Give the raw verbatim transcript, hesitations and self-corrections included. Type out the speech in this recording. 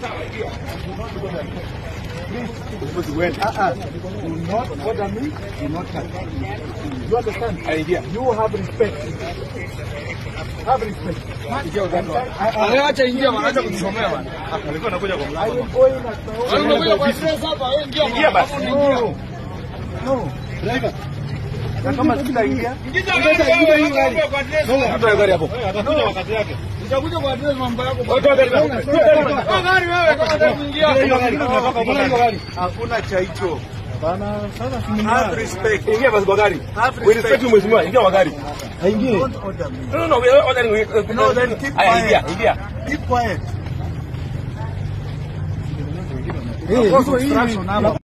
Please, uh-uh. Do not bother me, do not touch me. You understand? Idea. You have respect. Have respect. I will go in at my own. No. No. Driver. Kama sitaingia. Ingiza gari hapo. Atakuja wakati yake. Utakuja kwa address mambo yako. Gari wewe kama kuingia. Hakuna cha hicho. Bana sasa si have respect. Ingia basi kwa gari. We respect mheshimiwa, ingia kwa gari. Aingie. No no, we are ordering. No, then keep quiet. Ingia, ingia. Keep quiet. Eh, hizo hii.